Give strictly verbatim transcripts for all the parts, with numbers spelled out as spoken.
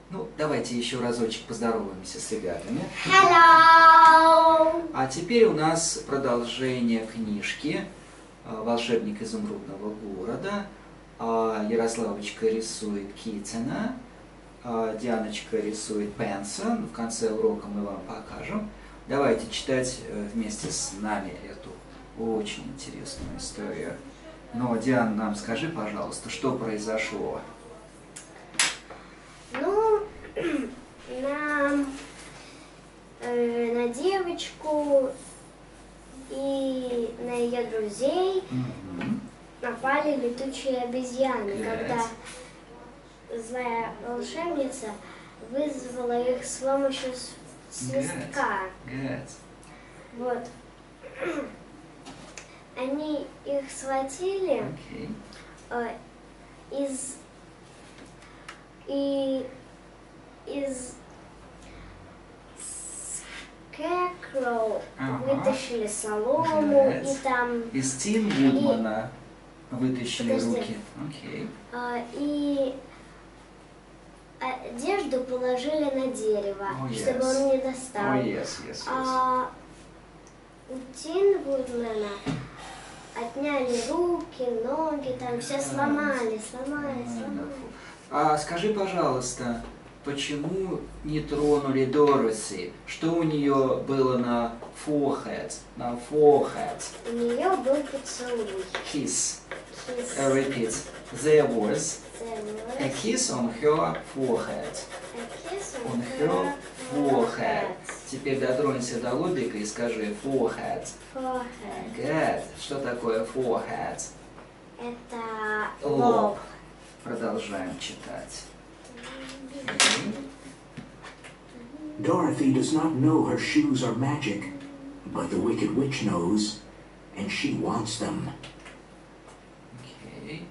Ну, давайте еще разочек поздороваемся с ребятами. Hello! А теперь у нас продолжение книжки «Волшебник изумрудного города». Ярославочка рисует Китина, Дианочка рисует Пенса. В конце урока мы вам покажем. Давайте читать вместе с нами эту очень интересную историю. Но, Диана, нам скажи, пожалуйста, что произошло? Ну, на, э, на девочку и на ее друзей mm-hmm. напали летучие обезьяны, yes. когда злая волшебница вызвала их с помощью свистка. Good. Good. Вот. Они их схватили okay. э, из и из Scarecrow ага. вытащили солому Good. И там из Тин Вудмана вытащили Подожди. руки. Okay. А, и одежду положили на дерево, oh, yes. чтобы он не достал. Oh, yes, yes, yes. А у Тин Вудмана отняли руки, ноги, там все сломали, сломали, сломали. А скажи, пожалуйста, почему не тронули Дороти? Что у нее было на forehead? На forehead? У нее был поцелуй. Kiss. Kiss. Uh, repeat. There was, There was a kiss on her forehead. A kiss on, on her, her forehead. forehead. Теперь дотронься до лобика и скажи forehead. Forehead. Good. Что такое forehead? Это лоб. лоб. Продолжаем читать. Dorothy does not know her shoes are magic, but the Wicked Witch knows, and she wants them. Okay.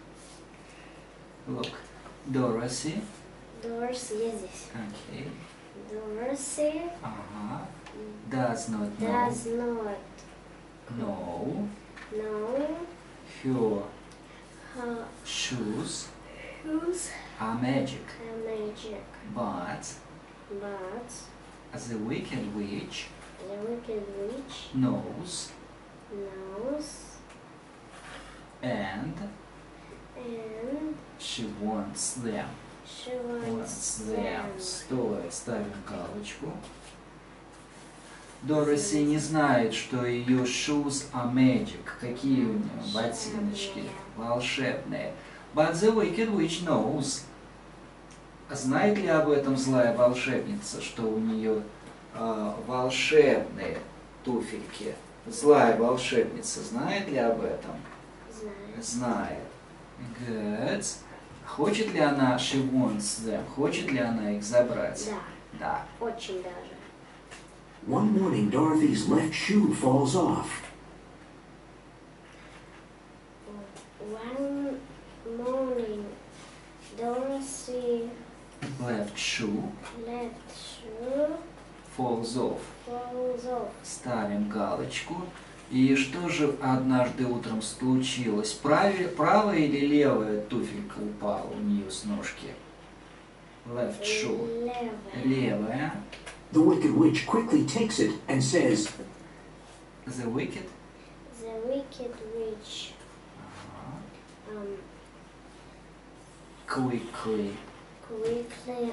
Look, Dorothy. Dorothy здесь. Okay. Dorothy Ага. Does not know. Does not know. know Her her shoes shoes are magic. are magic. But But the Wicked Witch the Wicked Witch knows knows and and she wants them. she wants them. them. Стой, ставим галочку. Дороти не знает, что ее shoes are magic. Какие у нее ботиночки? Волшебные. But the Wicked Witch knows. Знает ли об этом злая волшебница, что у нее э, волшебные туфельки? Злая волшебница знает ли об этом? Знает. Знает. Good. Хочет ли она, she wants them, хочет ли она их забрать? Да. Да. Очень даже. One morning, Dorothy's left shoe falls off. One morning, Dorothy Left shoe left shoe falls off. falls off. Ставим галочку. И что же однажды утром случилось? Праве, правая или левая туфелька упала у нее с ножки? Left shoe. Левая. Левая. The Wicked Witch quickly takes it and says, The Wicked. The Wicked Witch Ага. um, Quickly quickly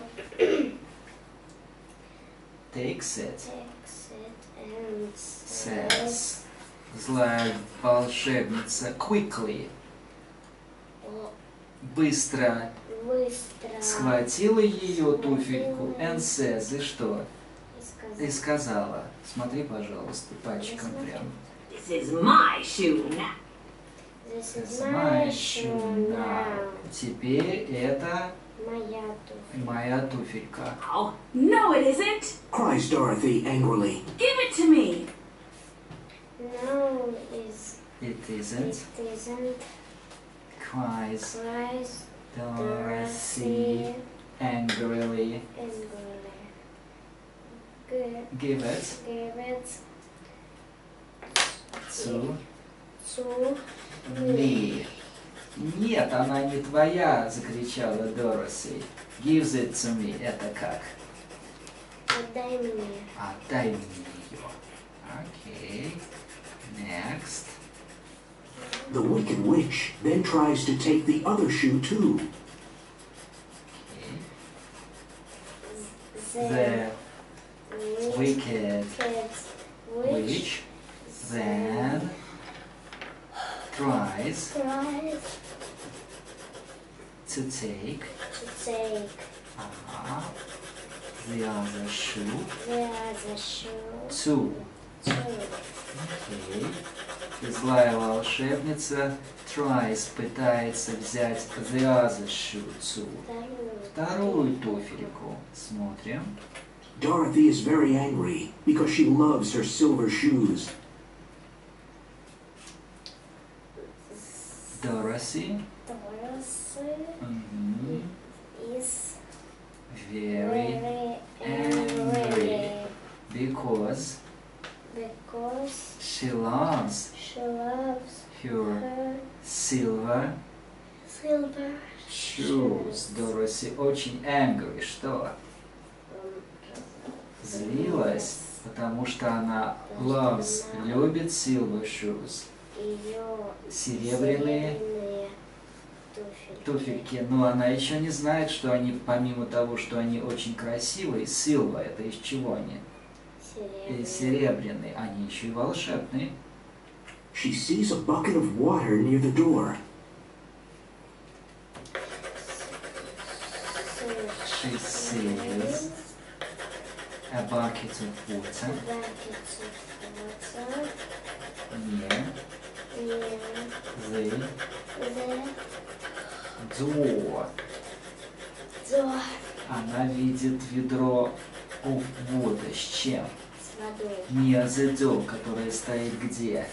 takes it. takes it and Says. says, Злая волшебница quickly. о, Быстро быстро схватила ее туфельку and says. И что? и И сказала. сказала. Смотри, пожалуйста, пальчиком прям. This is my shoe now. This is My my shoe shoe now. now. Теперь это Моя туфля. моя туфелька. Oh, no it isn't. cries Dorothy angrily. Give it to me. No, is It isn't. it isn't. Cries Cries Dorothy angrily. angrily. Good. Give it Give it to to me. Нет, она не твоя, закричала Дороси. Give it to me. Это как? Отдай мне. Отдай мне ее. Окей. Next. The Wicked Witch then tries to take the other shoe too. The The wicked kids witch then tries tries to take to take uh, the other shoe the other shoe too. too. Окей. И злая волшебница tries, пытается взять the other shoe too. Вторую. Вторую туфельку. Смотрим. Dorothy is very angry because she loves her silver shoes. Дороси Дороси mhm, is very very angry angry because because she loves she loves her her silver silver shoes. Дороси очень angry. Что? Злилась, потому что она loves, любит silver shoes. Ее Серебряные туфельки. туфельки. Но она еще не знает, что они, помимо того, что они очень красивые, silver, это из чего они? И Серебряные. серебряные. Они еще и волшебные. She sees a bucket of water near the door. She sees a bucket of water Buckets of water near near the the door. door Она видит ведро of water. С чем? с водой. Near the door, которая стоит где?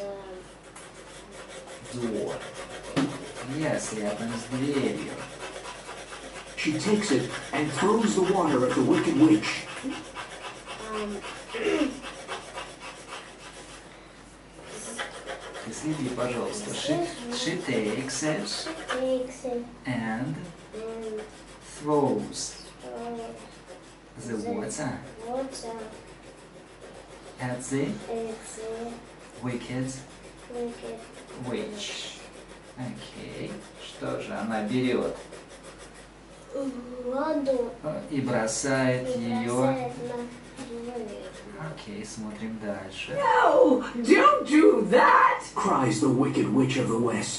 The Door. Yes, рядом с дверью. She takes it and throws the water at the Wicked Witch. um, Ты следи, пожалуйста. She, she takes it she takes it and and throws throws the water water at the at the wicked wicked witch. Окей. Что же она берет воду э, и бросает и ее. бросает на дверь. Окей, смотрим дальше. No, don't do that! Cries the Wicked Witch of the West.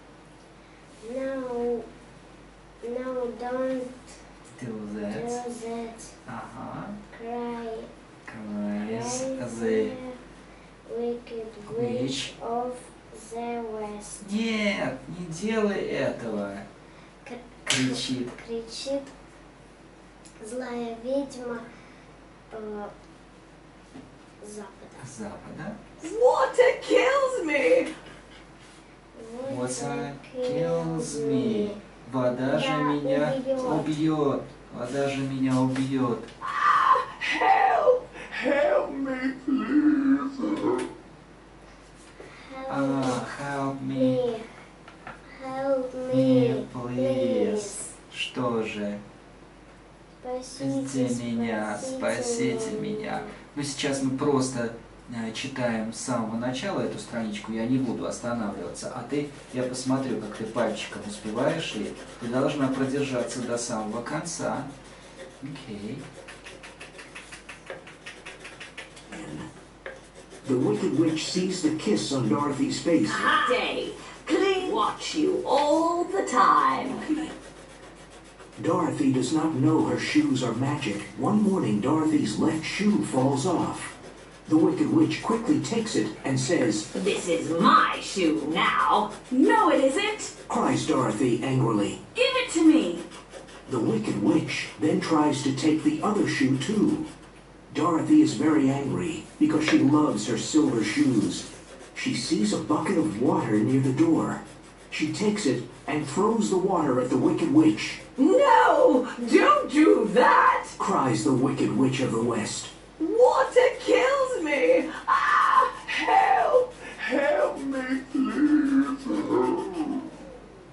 No, no, don't Do do that. that. Ага. Cry, Cries cry the wicked witch. witch of the west. Нет, не делай этого. К- Кричит. Кричит злая ведьма э, запада. Запада. Water kills me! Water kills me. Вода же Да, меня убьет. убьет. Вода же меня убьет. Help! Help me, please! А, help me, Help me, me, please. Что же? Спасите, Спасите меня, спасите меня. Ну, сейчас мы просто э, читаем с самого начала эту страничку, я не буду останавливаться. А ты, я посмотрю, как ты пальчиком успеваешь, и ты должна продержаться до самого конца. Окей. The Wicked Witch sees the kiss on Dorothy's face. Hot day. Clean. Watch you all the time. Dorothy does not know her shoes are magic. One morning, Dorothy's left shoe falls off. The Wicked Witch quickly takes it and says, This is my shoe now. No, it isn't. cries Dorothy angrily. Give it to me. The Wicked Witch then tries to take the other shoe too. Dorothy is very angry because she loves her silver shoes. She sees a bucket of water near the door. She takes it and throws the water at the Wicked Witch. No, don't do that. Cries the Wicked Witch of the West. Water kills me. Ah, help. Help me, please.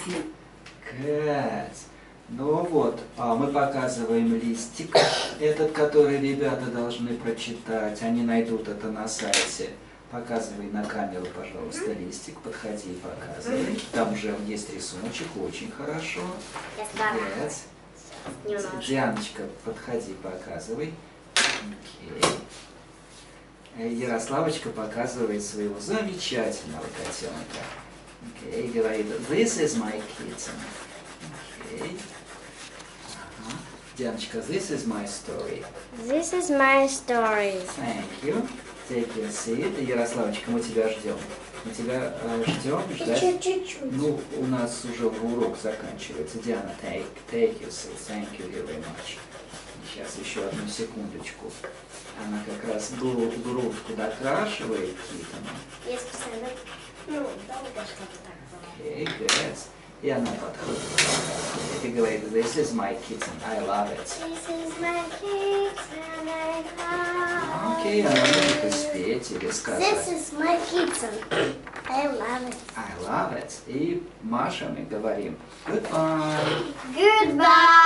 you. Cat. Ну вот, а мы показываем листик, этот, который ребята должны прочитать. Они найдут это на сайте. Показывай на камеру, пожалуйста, листик. Подходи и показывай. Там уже есть рисуночек, очень хорошо. Я стараюсь. Yes. Немножко. Дианочка, подходи, показывай. Окей. Ярославочка показывает своего замечательного котенка. Окей, говорит, this is my kitten. Окей. Ага. Дианочка, this is my story. This is my story. Thank you. Take your seat. Ярославочка, мы тебя ждем. Мы тебя э, ждем. Ждать. Еще чуть-чуть. Ну, у нас уже урок заканчивается. Диана, take, take your seat. Thank you very much. Сейчас еще одну секундочку. Она как раз гру- грудку докрашивает Китону. Я специально, ну, долго что-то так было. Окей, good. И она подходит. И говорит, this is my kitten, I love it. This is my kitten, I love Окей, она может и спеть или This сказать is my kitten, I love it. I love it. И Маша мы говорим goodbye. Goodbye.